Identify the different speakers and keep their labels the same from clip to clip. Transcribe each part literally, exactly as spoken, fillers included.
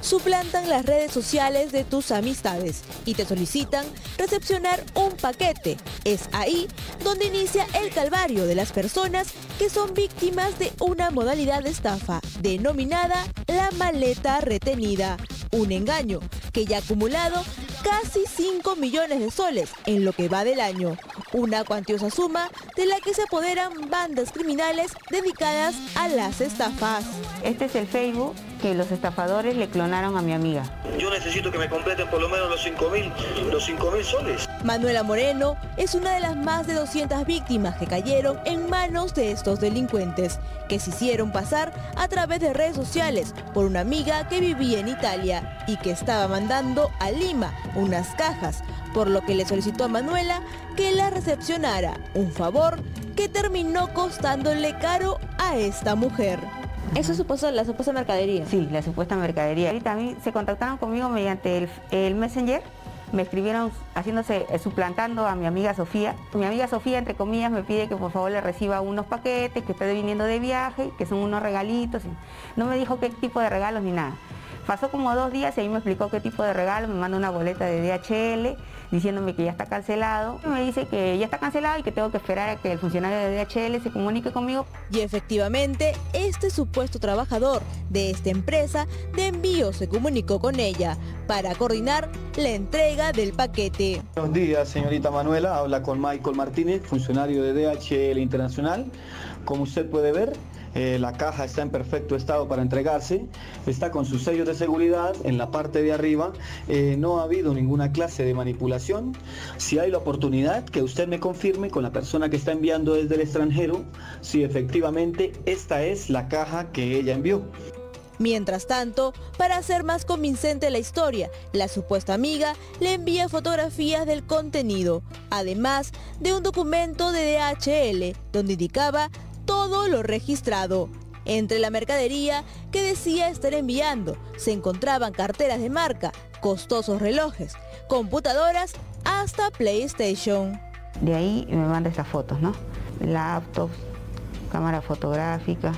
Speaker 1: suplantan las redes sociales de tus amistades y te solicitan recepcionar un paquete. Es ahí donde inicia el calvario de las personas que son víctimas de una modalidad de estafa denominada la maleta retenida. Un engaño que ya ha acumulado casi cinco millones de soles en lo que va del año. Una cuantiosa suma de la que se apoderan bandas criminales dedicadas a las estafas.
Speaker 2: Este es el Facebook que los estafadores le clonaron a mi amiga.
Speaker 3: Yo necesito que me completen por lo menos los cinco mil, los cinco mil soles.
Speaker 1: Manuela Moreno es una de las más de doscientas víctimas que cayeron en manos de estos delincuentes, que se hicieron pasar a través de redes sociales por una amiga que vivía en Italia y que estaba mandando a Lima unas cajas, por lo que le solicitó a Manuela que la recepcionara, un favor que terminó costándole caro a esta mujer.
Speaker 4: ¿Eso supuso la supuesta mercadería?
Speaker 2: Sí, la supuesta mercadería. Y también se contactaron conmigo mediante el, el Messenger. Me escribieron haciéndose, eh, suplantando a mi amiga Sofía. Mi amiga Sofía, entre comillas, me pide que por favor le reciba unos paquetes, que estoy viniendo de viaje, que son unos regalitos. No me dijo qué tipo de regalos ni nada. Pasó como dos días y ahí me explicó qué tipo de regalo, me manda una boleta de D H L diciéndome que ya está cancelado. Me dice que ya está cancelado y que tengo que esperar a que el funcionario de D H L se comunique conmigo.
Speaker 1: Y efectivamente, este supuesto trabajador de esta empresa de envío se comunicó con ella para coordinar la entrega del paquete.
Speaker 5: Buenos días, señorita Manuela. Habla con Michael Martínez, funcionario de D H L Internacional. Como usted puede ver, Eh, la caja está en perfecto estado para entregarse, está con sus sellos de seguridad en la parte de arriba, eh, no ha habido ninguna clase de manipulación. Si hay la oportunidad, que usted me confirme con la persona que está enviando desde el extranjero si efectivamente esta es la caja que ella envió.
Speaker 1: Mientras tanto, para hacer más convincente la historia, la supuesta amiga le envía fotografías del contenido, además de un documento de D H L donde indicaba todo lo registrado. Entre la mercadería que decía estar enviando se encontraban carteras de marca, costosos relojes, computadoras, hasta PlayStation.
Speaker 2: De ahí me manda estas fotos, ¿no? Laptops, cámara fotográfica,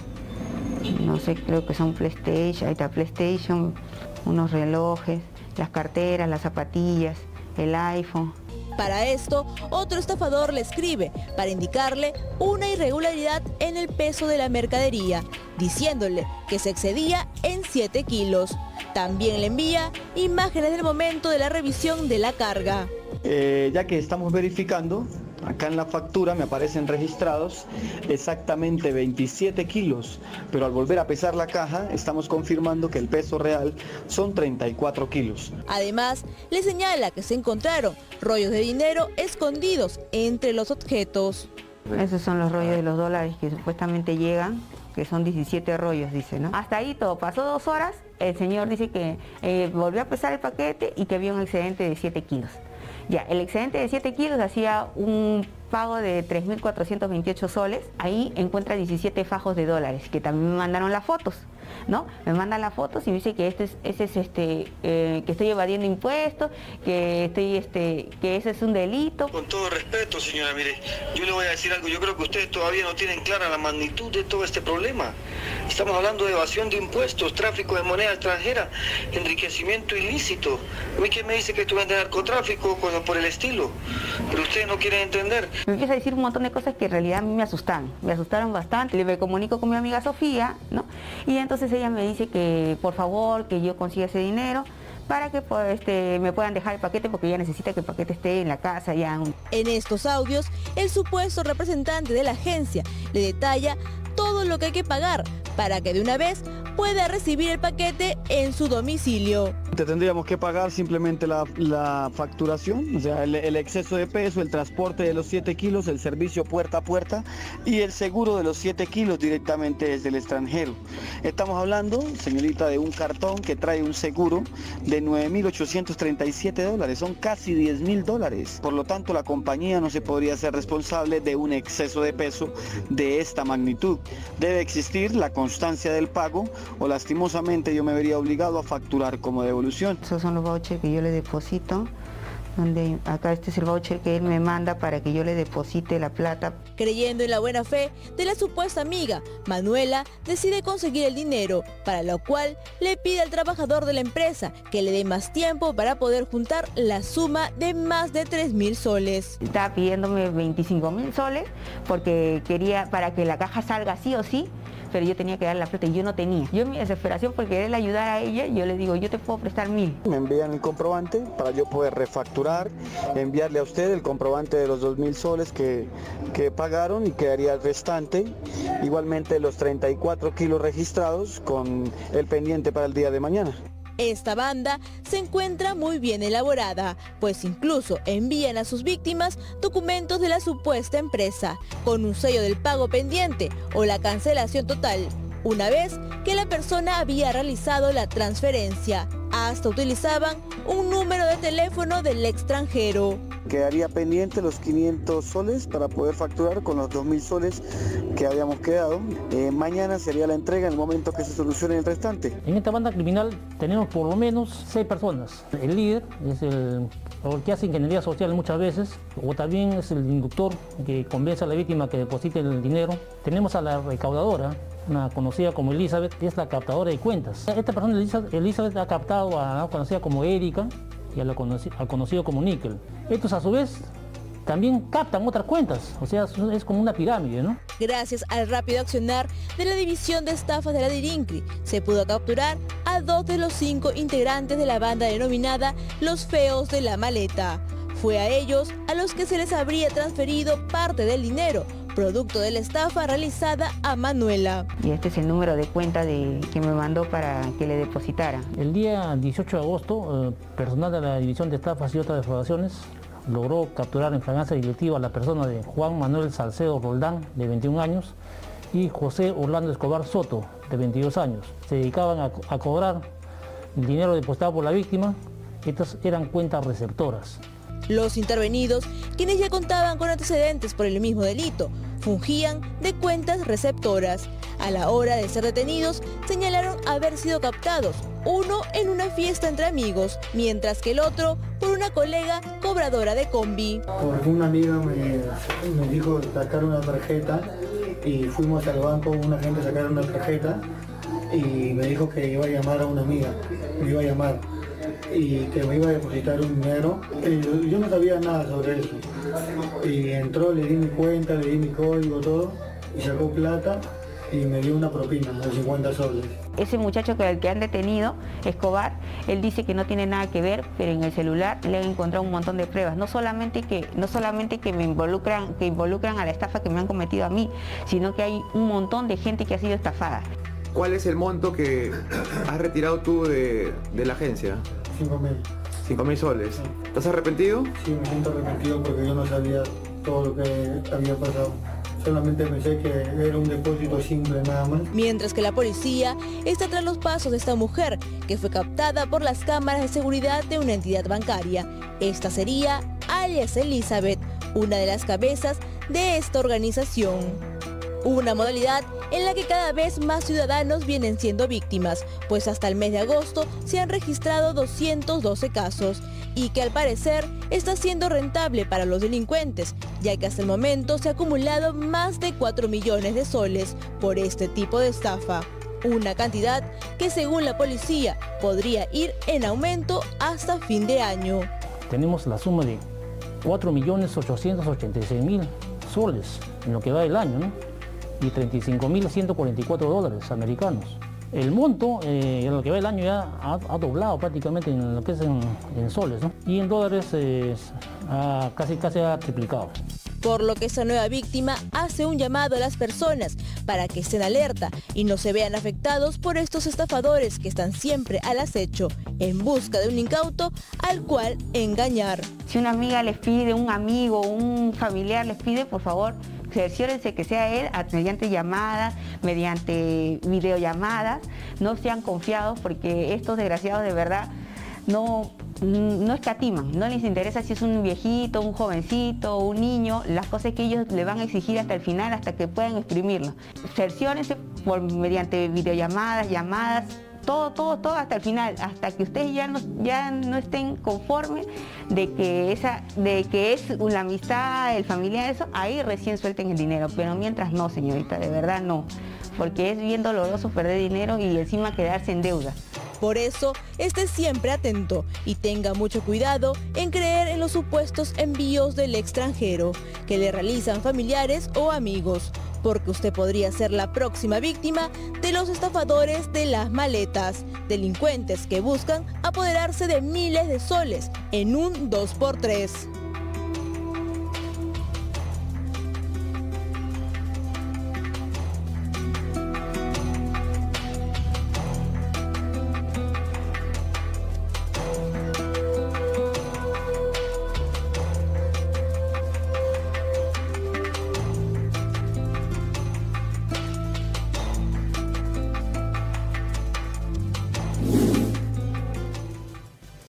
Speaker 2: no sé, creo que son PlayStation, ahí está PlayStation, unos relojes, las carteras, las zapatillas, el iPhone.
Speaker 1: Para esto, otro estafador le escribe para indicarle una irregularidad en el peso de la mercadería, diciéndole que se excedía en siete kilos. También le envía imágenes del momento de la revisión de la carga.
Speaker 5: Eh, ya que estamos verificando, acá en la factura me aparecen registrados exactamente veintisiete kilos, pero al volver a pesar la caja estamos confirmando que el peso real son treinta y cuatro kilos.
Speaker 1: Además, le señala que se encontraron rollos de dinero escondidos entre los objetos.
Speaker 2: Esos son los rollos de los dólares que supuestamente llegan, que son diecisiete rollos, dice, ¿no? Hasta ahí todo, pasó dos horas, el señor dice que eh, volvió a pesar el paquete y que había un excedente de siete kilos. Ya, el excedente de siete kilos hacía un pago de tres mil cuatrocientos veintiocho soles. Ahí encuentra diecisiete fajos de dólares, que también me mandaron las fotos, ¿no? Me mandan las fotos y me dice que este es, ese es este, eh, que estoy evadiendo impuestos, que estoy, este, que ese es un delito.
Speaker 3: Con todo respeto, señora, mire, yo le voy a decir algo. Yo creo que ustedes todavía no tienen clara la magnitud de todo este problema. Estamos hablando de evasión de impuestos, tráfico de moneda extranjera, enriquecimiento ilícito. A mí que me dice que esto es de narcotráfico, cosas por el estilo. Pero ustedes no quieren entender.
Speaker 2: Me empieza a decir un montón de cosas que en realidad a mí me asustan, me asustaron bastante. Le me comunico con mi amiga Sofía, ¿no? Y entonces ella me dice que por favor que yo consiga ese dinero para que pues, este, me puedan dejar el paquete, porque ella necesita que el paquete esté en la casa ya.
Speaker 1: En estos audios, el supuesto representante de la agencia le detalla todo lo que hay que pagar para que de una vez pueda recibir el paquete en su domicilio.
Speaker 5: Te tendríamos que pagar simplemente la, la facturación, o sea, el, el exceso de peso, el transporte de los siete kilos, el servicio puerta a puerta y el seguro de los siete kilos directamente desde el extranjero. Estamos hablando, señorita, de un cartón que trae un seguro de nueve mil ochocientos treinta y siete dólares, son casi diez mil dólares. Por lo tanto, la compañía no se podría ser responsable de un exceso de peso de esta magnitud. Debe existir la constancia del pago o lastimosamente yo me vería obligado a facturar como devolución.
Speaker 2: Esos son los vouchers que yo le deposito donde acá este es el voucher que él me manda para que yo le deposite la plata.
Speaker 1: Creyendo en la buena fe de la supuesta amiga, Manuela decide conseguir el dinero, para lo cual le pide al trabajador de la empresa que le dé más tiempo para poder juntar la suma de más de tres mil soles.
Speaker 2: Estaba pidiéndome veinticinco mil soles porque quería para que la caja salga sí o sí, pero yo tenía que dar la plata y yo no tenía. Yo en mi desesperación por querer ayudar a ella, yo le digo, yo te puedo prestar mil.
Speaker 5: Me envían el comprobante para yo poder refacturar, enviarle a usted el comprobante de los dos mil soles que, que pagaron y quedaría el restante. Igualmente los treinta y cuatro kilos registrados con el pendiente para el día de mañana.
Speaker 1: Esta banda se encuentra muy bien elaborada, pues incluso envían a sus víctimas documentos de la supuesta empresa, con un sello del pago pendiente o la cancelación total, una vez que la persona había realizado la transferencia. Hasta utilizaban un número de teléfono del extranjero.
Speaker 5: Quedaría pendiente los quinientos soles para poder facturar con los dos mil soles que habíamos quedado. Eh, mañana sería la entrega en el momento que se solucione el restante.
Speaker 6: En esta banda criminal tenemos por lo menos seis personas. El líder es el, el que hace ingeniería social muchas veces, o también es el inductor que convence a la víctima que deposite el dinero. Tenemos a la recaudadora, una conocida como Elizabeth, que es la captadora de cuentas. Esta persona, Elizabeth, ha captado a una conocida como Erika y a la conocido, al conocido como Níquel. Estos a su vez también captan otras cuentas, o sea, es como una pirámide, ¿no?
Speaker 1: Gracias al rápido accionar de la División de Estafas de la DIRINCRI, se pudo capturar a dos de los cinco integrantes de la banda denominada Los Feos de la Maleta. Fue a ellos a los que se les habría transferido parte del dinero, producto de la estafa realizada a Manuela.
Speaker 2: Y este es el número de cuenta de, que me mandó para que le depositara.
Speaker 6: El día dieciocho de agosto, eh, personal de la División de Estafas y otras defraudaciones logró capturar en flagrancia delictiva a la persona de Juan Manuel Salcedo Roldán, de veintiún años, y José Orlando Escobar Soto, de veintidós años. Se dedicaban a, a cobrar el dinero depositado por la víctima. Estas eran cuentas receptoras.
Speaker 1: Los intervenidos, quienes ya contaban con antecedentes por el mismo delito, fungían de cuentas receptoras. A la hora de ser detenidos, señalaron haber sido captados, uno en una fiesta entre amigos, mientras que el otro por una colega cobradora de combi.
Speaker 7: Porque una amiga me, me dijo sacar una tarjeta y fuimos al banco, una gente a sacar una tarjeta y me dijo que iba a llamar a una amiga, me iba a llamar y que me iba a depositar un dinero. Y yo no sabía nada sobre eso. Y entró, le di mi cuenta, le di mi código, todo, y sacó plata y me dio una propina de cincuenta soles.
Speaker 2: Ese muchacho que, que han detenido, Escobar, él dice que no tiene nada que ver, pero en el celular le han encontrado un montón de pruebas. No solamente que, no solamente que me involucran, que involucran a la estafa que me han cometido a mí, sino que hay un montón de gente que ha sido estafada.
Speaker 8: ¿Cuál es el monto que has retirado tú de, de la agencia?
Speaker 7: cinco mil.
Speaker 8: cinco mil soles.
Speaker 7: Sí.
Speaker 8: ¿Estás arrepentido?
Speaker 7: Sí, me siento arrepentido porque yo no sabía todo lo que había pasado. Solamente pensé que era un depósito simple nada más.
Speaker 1: Mientras que la policía está tras los pasos de esta mujer, que fue captada por las cámaras de seguridad de una entidad bancaria. Esta sería alias Elizabeth, una de las cabezas de esta organización. Una modalidad en la que cada vez más ciudadanos vienen siendo víctimas, pues hasta el mes de agosto se han registrado doscientos doce casos y que al parecer está siendo rentable para los delincuentes, ya que hasta el momento se ha acumulado más de cuatro millones de soles por este tipo de estafa. Una cantidad que según la policía podría ir en aumento hasta fin de año.
Speaker 6: Tenemos la suma de cuatro millones ochocientos ochenta y seis mil soles en lo que va del año, ¿no? Y treinta y cinco mil ciento cuarenta y cuatro dólares americanos. El monto, eh, en lo que va el año, ya ha, ha doblado prácticamente en lo que es en, en soles, ¿no? Y en dólares eh, ha, casi, casi ha triplicado.
Speaker 1: Por lo que esta nueva víctima hace un llamado a las personas para que estén alerta y no se vean afectados por estos estafadores que están siempre al acecho, en busca de un incauto al cual engañar.
Speaker 2: Si una amiga les pide, un amigo, un familiar les pide, por favor, cerciórense que sea él mediante llamadas, mediante videollamadas. No sean confiados porque estos desgraciados de verdad no, no escatiman, no les interesa si es un viejito, un jovencito, un niño, las cosas que ellos le van a exigir hasta el final, hasta que puedan exprimirlo. Cerciórense por, mediante videollamadas, llamadas, todo, todo, todo hasta el final, hasta que ustedes ya no, ya no estén conformes de que esa, de que es la amistad, el familiar, eso, ahí recién suelten el dinero, pero mientras no, señorita, de verdad no, porque es bien doloroso perder dinero y encima quedarse en deuda.
Speaker 1: Por eso, esté siempre atento y tenga mucho cuidado en creer en los supuestos envíos del extranjero que le realizan familiares o amigos, porque usted podría ser la próxima víctima de los estafadores de las maletas, delincuentes que buscan apoderarse de miles de soles en un dos por tres.